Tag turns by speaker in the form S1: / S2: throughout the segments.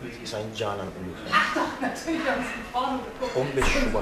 S1: Sayın Canan Ulu. 15 Şubat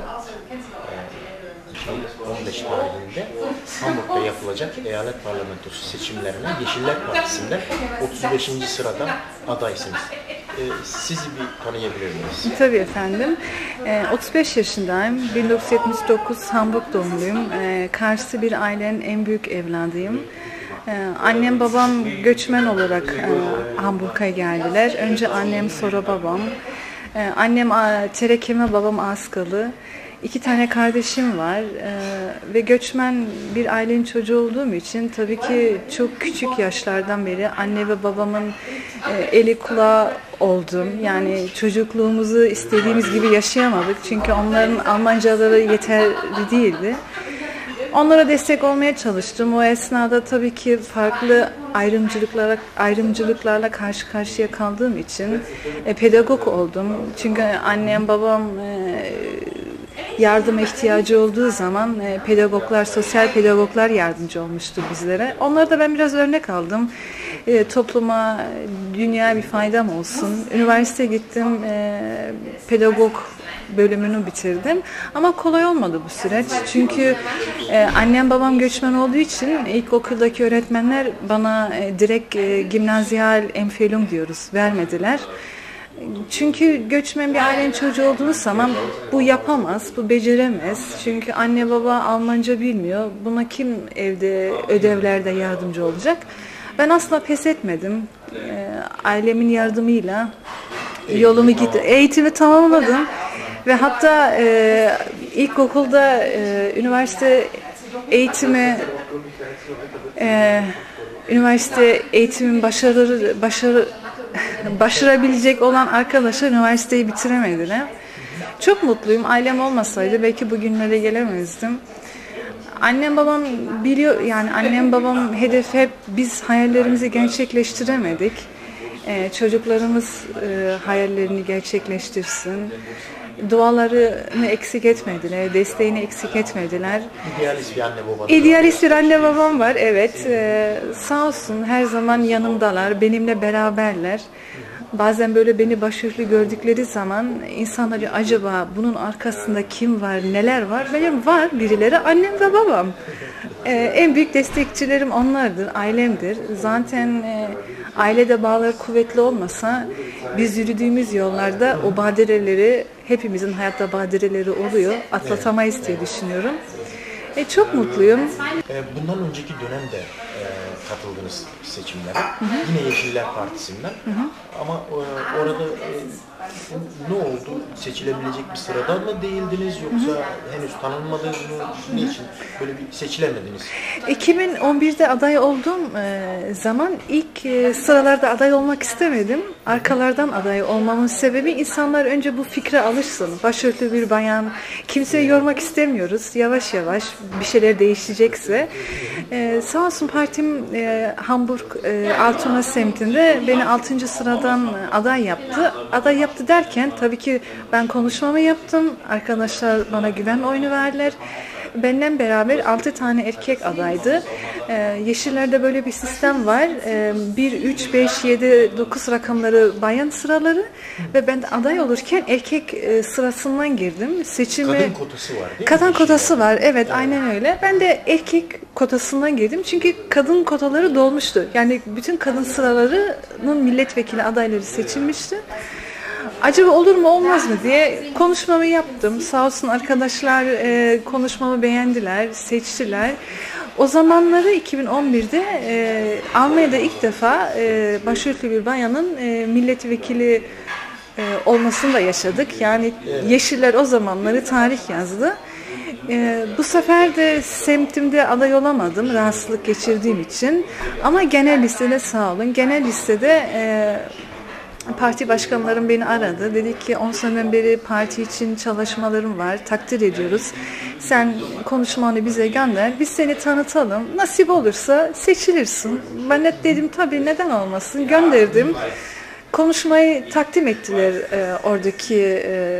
S1: 2015 tarihinde Hamburg'da yapılacak eyalet parlamentosu seçimlerine Yeşiller Partisi'nden 35. sırada adaysınız. Sizi bir tanıyabilir miyiz?
S2: Tabii efendim. 35 yaşındayım. 1979 Hamburg doğumluyum. Karşı bir ailenin en büyük evladıyım. Annem babam göçmen olarak Hamburg'a geldiler. Önce annem, sonra babam. Annem Terekeme, babam Askalı. 2 tane kardeşim var ve göçmen bir ailenin çocuğu olduğum için tabii ki çok küçük yaşlardan beri anne ve babamın eli kulağı oldum. Yani çocukluğumuzu istediğimiz gibi yaşayamadık çünkü onların Almancaları yeterli değildi. Onlara destek olmaya çalıştım. O esnada tabii ki farklı ayrımcılıklarla karşı karşıya kaldığım için pedagog oldum. Çünkü annem babam yardıma ihtiyacı olduğu zaman pedagoglar, sosyal pedagoglar yardımcı olmuştu bizlere. Onlara da ben biraz örnek aldım. Topluma, dünyaya bir faydam olsun. Üniversiteye gittim, pedagog bölümünü bitirdim. Ama kolay olmadı bu süreç. Çünkü annem babam göçmen olduğu için ilkokuldaki öğretmenler bana direkt gimnazyal empfehlung diyoruz, vermediler. Çünkü göçmen bir ailenin çocuğu olduğunuz zaman bu yapamaz, bu beceremez. Çünkü anne baba Almanca bilmiyor. Buna kim evde ödevlerde yardımcı olacak? Ben asla pes etmedim. Ailemin yardımıyla yolumu gittim. Eğitimi tamamladım. Ve hatta ilkokulda üniversite eğitimin başarabilecek olan arkadaşlar üniversiteyi bitiremediler. Çok mutluyum. Ailem olmasaydı belki bugünlere gelemezdim. Annem babam biliyor, yani annem babam hedefi hep biz hayallerimizi gerçekleştiremedik. Çocuklarımız hayallerini gerçekleştirsin. Dualarını eksik etmediler, desteğini eksik etmediler.
S1: İdealist bir anne babam.
S2: İdealist bir anne babam var, evet. Sağ olsun her zaman yanımdalar, benimle beraberler. Bazen böyle beni başarılı gördükleri zaman insanlar acaba bunun arkasında kim var, neler var? Benim var birileri, annem ve babam. En büyük destekçilerim onlardır, ailemdir. Zaten ailede bağlar kuvvetli olmasa biz yürüdüğümüz yollarda o badireleri, hepimizin hayatta badireleri oluyor, atlatamayız diye düşünüyorum. Çok mutluyum.
S1: Bundan önceki dönemde katıldınız seçimlere. Yine Yeşiller Partisi'nden. Ama orada ne oldu? Seçilebilecek bir sırada mı değildiniz yoksa henüz tanınmadınız mı? Niçin böyle bir seçilemediniz?
S2: 2011'de aday olduğum zaman ilk sıralarda aday olmak istemedim. Arkalardan aday olmamın sebebi insanlar önce bu fikre alışsın. Başörtülü bir bayan, kimseyi yormak istemiyoruz. Yavaş yavaş bir şeyler değişecekse. Sağ olsun partim Hamburg Altona semtinde beni 6. sıradan aday yaptı. Aday yaptı derken tabii ki ben konuşmamı yaptım. Arkadaşlar bana güven oyunu verdiler. Benden beraber 6 tane erkek adaydı. Yeşillerde böyle bir sistem var. 1, 3, 5, 7, 9 rakamları bayan sıraları ve ben de aday olurken erkek sırasından girdim. Seçime
S1: Kadın kotası var değil mi?
S2: Kadın kotası var. Evet, aynen öyle. Ben de erkek kotasından girdim. Çünkü kadın kotaları dolmuştu. Yani bütün kadın sıralarının milletvekili adayları seçilmişti. Acaba olur mu olmaz mı diye konuşmamı yaptım. Sağ olsun arkadaşlar konuşmamı beğendiler, seçtiler. O zamanları 2011'de Almanya'da ilk defa başörtülü bir bayanın milletvekili olmasını da yaşadık. Yani Yeşiller o zamanları tarih yazdı. Bu sefer de semtimde aday olamadım rahatsızlık geçirdiğim için. Ama genel listede sağ olun. Genel listede parti başkanlarım beni aradı. Dedi ki 10 seneden beri parti için çalışmalarım var. Takdir ediyoruz. Sen konuşmanı bize gönder. Biz seni tanıtalım. Nasip olursa seçilirsin. Ben de dedim tabii neden olmasın. Gönderdim. Konuşmayı takdim ettiler oradaki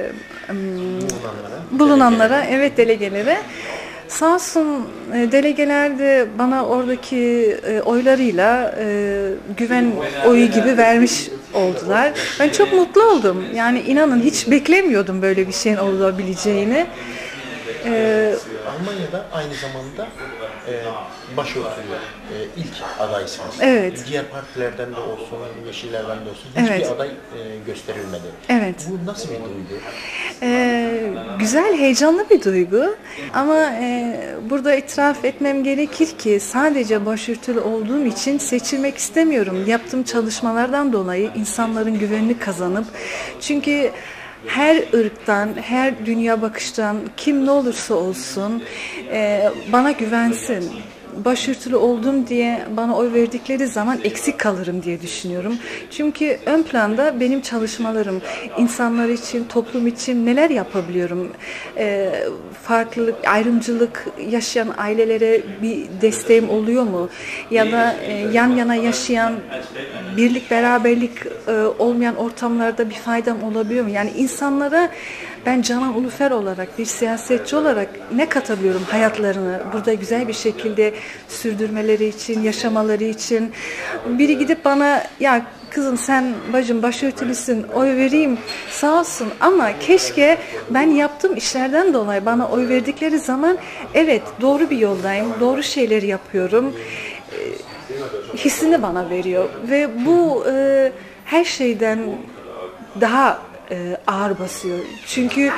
S2: bulunanlara, evet delegelere. Sağ olsun delegeler de bana oradaki oylarıyla güven oyu gibi vermiş oldular. Ben çok mutlu oldum. Yani inanın hiç beklemiyordum böyle bir şeyin olabileceğini.
S1: Almanya'da aynı zamanda başörtülü ilk adaysınız.
S2: Evet.
S1: Diğer partilerden de olsun, Yeşillerden de olsun hiçbir
S2: Evet.
S1: aday gösterilmedi.
S2: Evet.
S1: Bu nasıl bir duygu?
S2: Güzel, heyecanlı bir duygu. Ama burada itiraf etmem gerekir ki sadece başörtülü olduğum için seçilmek istemiyorum. Yaptığım çalışmalardan dolayı insanların güvenini kazanıp, çünkü her ırktan, her dünya bakıştan kim ne olursa olsun bana güvensin. Başörtülü oldum diye bana oy verdikleri zaman eksik kalırım diye düşünüyorum. Çünkü ön planda benim çalışmalarım, insanlar için, toplum için neler yapabiliyorum? Farklılık, ayrımcılık yaşayan ailelere bir desteğim oluyor mu? Ya da yan yana yaşayan, birlik, beraberlik olmayan ortamlarda bir faydam olabiliyor mu? Yani insanlara ben Canan Ulufer olarak, bir siyasetçi olarak ne katabiliyorum hayatlarını burada güzel bir şekilde sürdürmeleri için, yaşamaları için? Biri gidip bana ya kızım sen bacım başörtülüsün oy vereyim sağ olsun ama keşke ben yaptığım işlerden dolayı bana oy verdikleri zaman evet doğru bir yoldayım, doğru şeyleri yapıyorum hissini bana veriyor ve bu her şeyden daha ağır basıyor. Çünkü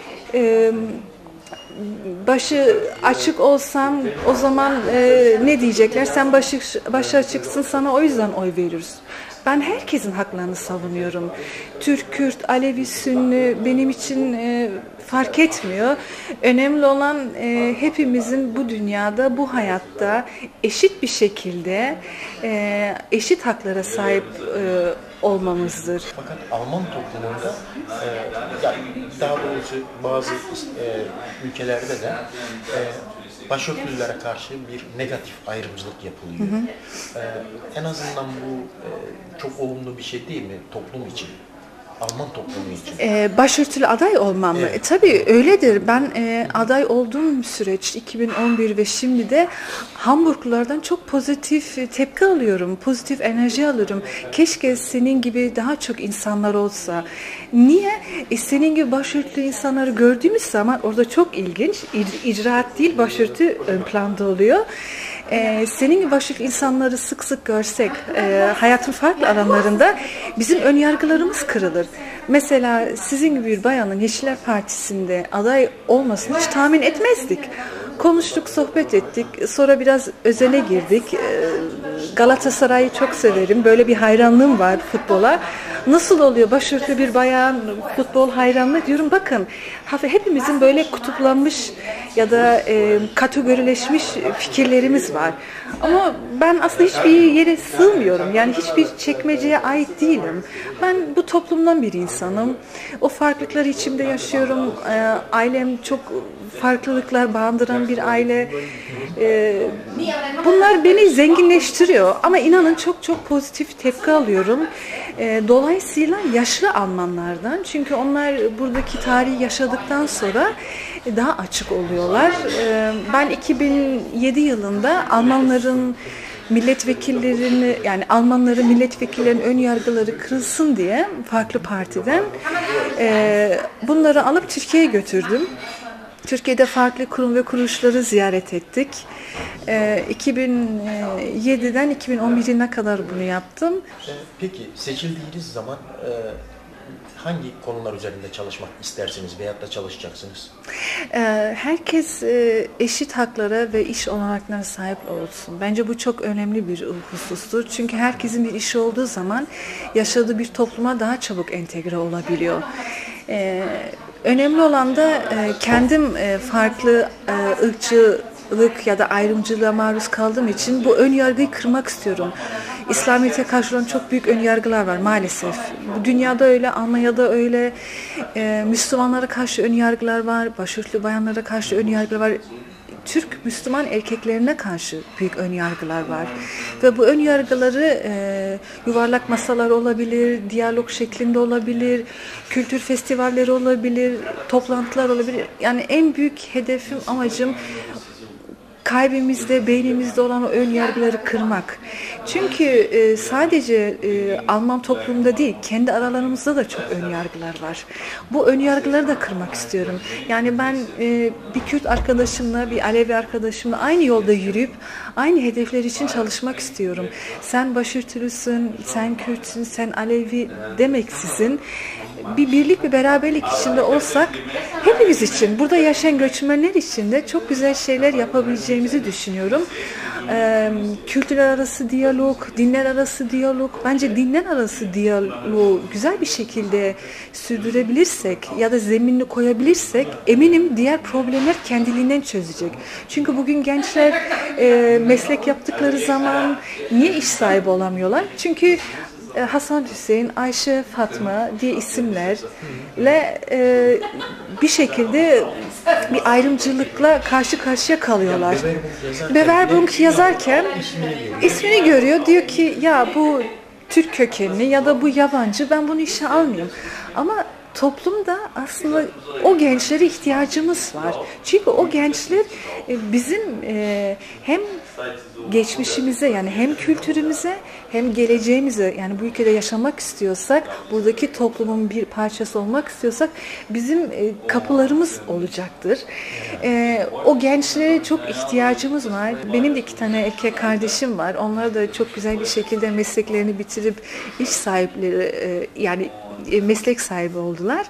S2: başı açık olsam o zaman ne diyecekler? Sen başı açıksın sana o yüzden oy veriyoruz. Ben herkesin haklarını savunuyorum. Türk, Kürt, Alevi, Sünni benim için fark etmiyor. Önemli olan hepimizin bu dünyada, bu hayatta eşit bir şekilde eşit haklara sahip olmamızdır.
S1: Fakat Alman toplumunda daha doğrusu bazı ülkelerde de başörtülülere karşı bir negatif ayrımcılık yapılıyor. En azından bu çok olumlu bir şey değil mi toplum için? Alman toplumu için.
S2: Başörtülü aday olmam mı?
S1: Evet.
S2: Tabii öyledir. Ben aday olduğum süreç 2011 ve şimdi de Hamburglulardan çok pozitif tepki alıyorum. Pozitif enerji alıyorum. Keşke senin gibi daha çok insanlar olsa. Niye? Senin gibi başörtülü insanları gördüğümüz zaman orada çok ilginç. İcraat değil başörtü ön planda oluyor. Senin gibi başörtülü insanları sık sık görsek hayatın farklı alanlarında bizim önyargılarımız kırılır. Mesela sizin gibi bir bayanın Yeşiller Partisi'nde aday olmasını hiç tahmin etmezdik. Konuştuk, sohbet ettik. Sonra biraz özele girdik. Galatasaray'ı çok severim. Böyle bir hayranlığım var futbola. Nasıl oluyor başörtülü bir bayan futbol hayranlığı diyorum. Bakın hepimizin böyle kutuplanmış ya da kategorileşmiş fikirlerimiz var. Ama ben aslında hiçbir yere sığmıyorum. Yani hiçbir çekmeceye ait değilim. Ben bu toplumdan bir insanım. O farklılıkları içimde yaşıyorum. Ailem çok farklılıklar barındıran bir aile. Bunlar beni zenginleştiriyor. Ama inanın çok çok pozitif tepki alıyorum. Dolayısıyla yaşlı Almanlardan. Çünkü onlar buradaki tarihi yaşadıktan sonra daha açık oluyorlar. Ben 2007 yılında Almanların milletvekillerini yani Almanların milletvekillerinin ön yargıları kırılsın diye farklı partiden bunları alıp Türkiye'ye götürdüm. Türkiye'de farklı kurum ve kuruluşları ziyaret ettik. 2007'den 2011'e kadar bunu yaptım.
S1: Peki seçildiğiniz zaman hangi konular üzerinde çalışmak istersiniz veyahut da çalışacaksınız?
S2: Herkes eşit haklara ve iş olanaklarına sahip olsun. Bence bu çok önemli bir husustur. Çünkü herkesin bir işi olduğu zaman yaşadığı bir topluma daha çabuk entegre olabiliyor. Önemli olan da kendim farklı ırkçılık ya da ayrımcılığa maruz kaldığım için bu ön yargıyı kırmak istiyorum. İslamiyet'e karşı olan çok büyük ön yargılar var maalesef. Dünyada öyle, Almanya'da öyle. Müslümanlara karşı ön yargılar var, başörtülü bayanlara karşı ön yargılar var. Türk Müslüman erkeklerine karşı büyük ön yargılar var. Ve bu ön yargıları yuvarlak masalar olabilir, diyalog şeklinde olabilir, kültür festivalleri olabilir, toplantılar olabilir. Yani en büyük hedefim, amacım kalbimizde, beynimizde olan o ön yargıları kırmak. Çünkü sadece Alman toplumunda değil, kendi aralarımızda da çok ön yargılar var. Bu ön yargıları da kırmak istiyorum. Yani ben bir Kürt arkadaşımla, bir Alevi arkadaşımla aynı yolda yürüyüp aynı hedefler için çalışmak istiyorum. Sen başörtülüsün, sen Kürtsün, sen Alevi demeksizin bir birlik ve beraberlik içinde olsak hepimiz için, burada yaşayan göçmenler için de çok güzel şeyler yapabileceğimizi düşünüyorum. Kültürler arası diyalog, dinler arası diyalog, bence dinler arası diyaloğu güzel bir şekilde sürdürebilirsek ya da zeminini koyabilirsek eminim diğer problemler kendiliğinden çözecek. Çünkü bugün gençler meslek yaptıkları zaman niye iş sahibi olamıyorlar? Çünkü Hasan Hüseyin, Ayşe, Fatma diye isimlerle bir şekilde bir ayrımcılıkla karşı karşıya kalıyorlar. Bewerbung yazarken ismini görüyor, diyor ki ya bu Türk kökenli ya da bu yabancı, ben bunu işe almayayım. Ama toplumda aslında o gençlere ihtiyacımız var. Çünkü o gençler bizim hem geçmişimize, yani hem kültürümüze hem geleceğimize, yani bu ülkede yaşamak istiyorsak, buradaki toplumun bir parçası olmak istiyorsak bizim kapılarımız olacaktır. O gençlere çok ihtiyacımız var. Benim de 2 tane erkek kardeşim var. Onlar da çok güzel bir şekilde mesleklerini bitirip iş sahipleri, yani meslek sahibi oldular.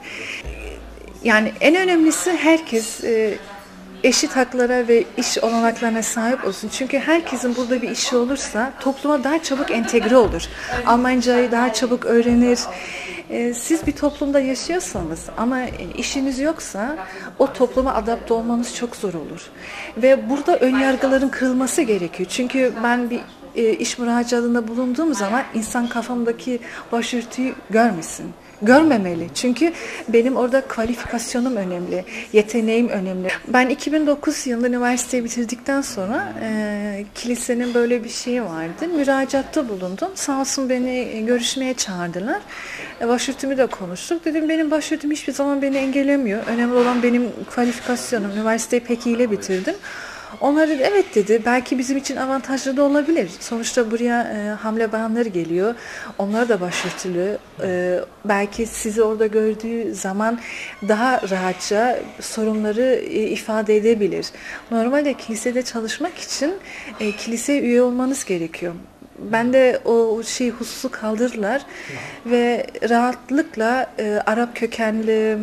S2: Yani en önemlisi herkes eşit haklara ve iş olanaklarına sahip olsun. Çünkü herkesin burada bir işi olursa topluma daha çabuk entegre olur. Almancayı daha çabuk öğrenir. Siz bir toplumda yaşıyorsanız ama işiniz yoksa o topluma adapte olmanız çok zor olur. Ve burada ön yargıların kırılması gerekiyor. Çünkü ben bir iş müracaatında bulunduğum zaman insan kafamdaki başörtüyü görmesin. Görmemeli. Çünkü benim orada kalifikasyonum önemli, yeteneğim önemli. Ben 2009 yılında üniversiteyi bitirdikten sonra kilisenin böyle bir şeyi vardı. Müracaatta bulundum. Sağ olsun beni görüşmeye çağırdılar. Başörtümü de konuştuk. Dedim benim başörtüm hiçbir zaman beni engellemiyor. Önemli olan benim kvalifikasyonum. Üniversiteyi pek iyiyle bitirdim. Onlar dedi evet dedi, belki bizim için avantajlı da olabilir. Sonuçta buraya hamile bayanları geliyor. Onlar da başörtülü. Belki sizi orada gördüğü zaman daha rahatça sorunları ifade edebilir. Normalde kilisede çalışmak için kiliseye üye olmanız gerekiyor. Ben de o hususu kaldırdılar ve rahatlıkla Arap kökenli,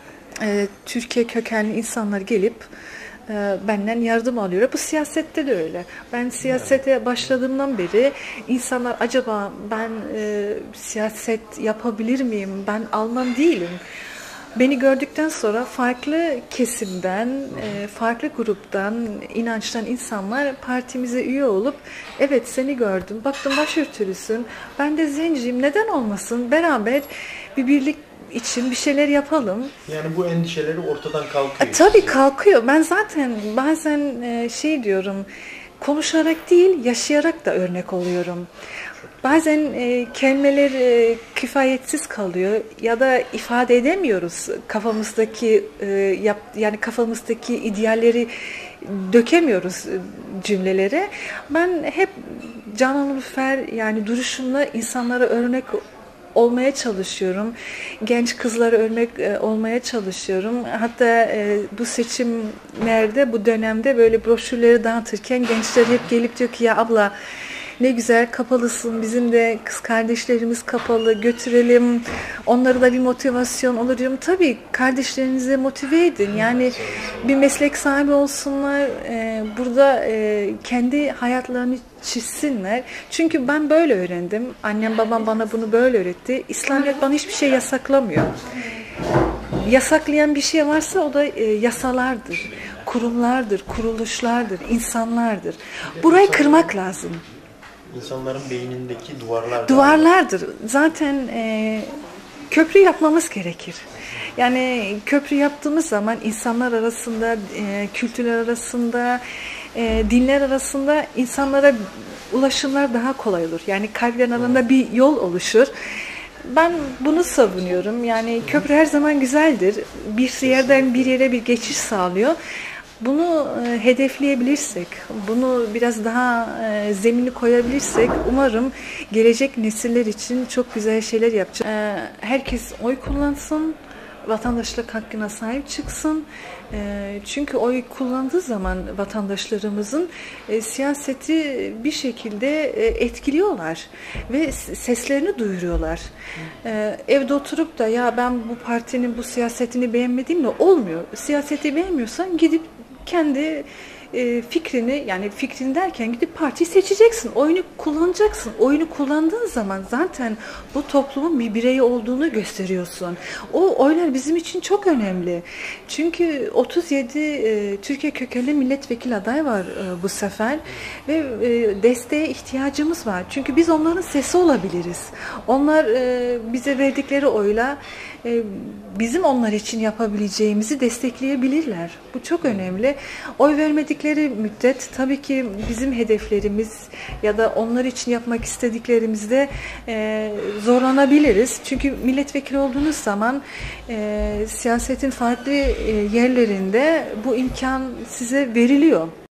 S2: Türkiye kökenli insanlar gelip benden yardım alıyor. Bu siyasette de öyle. Ben siyasete başladığımdan beri insanlar acaba ben siyaset yapabilir miyim? Ben Alman değilim. Beni gördükten sonra farklı kesimden, farklı gruptan, inançtan insanlar partimize üye olup evet seni gördüm, baktım başörtülüsün, ben de zenciyim, neden olmasın, beraber bir birlik için bir şeyler yapalım.
S1: Yani bu endişeleri ortadan kalkıyor.
S2: Tabii kalkıyor. Ben zaten bazen diyorum, konuşarak değil, yaşayarak da örnek oluyorum. Bazen kelimeler kifayetsiz kalıyor ya da ifade edemiyoruz kafamızdaki yani kafamızdaki idealleri dökemiyoruz cümlelere. Ben hep Canan Ulufer yani duruşumla insanlara örnek olmaya çalışıyorum. Genç kızlara örnek olmaya çalışıyorum. Hatta bu seçimlerde, bu dönemde böyle broşürleri dağıtırken gençler hep gelip diyor ki ya abla ne güzel kapalısın, bizim de kız kardeşlerimiz kapalı, götürelim, onlara da bir motivasyon olur diyorum. Tabii kardeşlerinizi motive edin, yani bir meslek sahibi olsunlar, burada kendi hayatlarını çizsinler. Çünkü ben böyle öğrendim, annem babam bana bunu böyle öğretti. İslamiyet bana hiçbir şey yasaklamıyor. Yasaklayan bir şey varsa o da yasalardır, kurumlardır, kuruluşlardır, insanlardır. Burayı kırmak lazım.
S1: İnsanların beynindeki
S2: duvarlardır. Zaten köprü yapmamız gerekir. Yani köprü yaptığımız zaman insanlar arasında, kültürler arasında, dinler arasında insanlara ulaşımlar daha kolay olur. Yani kalplerin arasında bir yol oluşur. Ben bunu savunuyorum. Yani köprü her zaman güzeldir. Bir yerden bir yere bir geçiş sağlıyor. Bunu hedefleyebilirsek, bunu biraz daha zemini koyabilirsek umarım gelecek nesiller için çok güzel şeyler yapacağız. Herkes oy kullansın, vatandaşlık hakkına sahip çıksın. Çünkü oy kullandığı zaman vatandaşlarımızın siyaseti bir şekilde etkiliyorlar ve seslerini duyuruyorlar. Evde oturup da ya ben bu partinin bu siyasetini beğenmediğimle olmuyor. Siyaseti beğenmiyorsan gidip kendi fikrini, yani fikrini derken gidip partiyi seçeceksin. Oyunu kullanacaksın. Oyunu kullandığın zaman zaten bu toplumun bir bireyi olduğunu gösteriyorsun. O oylar bizim için çok önemli. Çünkü 37 Türkiye kökenli milletvekili aday var bu sefer ve desteğe ihtiyacımız var. Çünkü biz onların sesi olabiliriz. Onlar bize verdikleri oyla bizim onlar için yapabileceğimizi destekleyebilirler. Bu çok önemli. Oy vermedikleri müddet tabii ki bizim hedeflerimiz ya da onlar için yapmak istediklerimizde zorlanabiliriz. Çünkü milletvekili olduğunuz zaman siyasetin farklı yerlerinde bu imkan size veriliyor.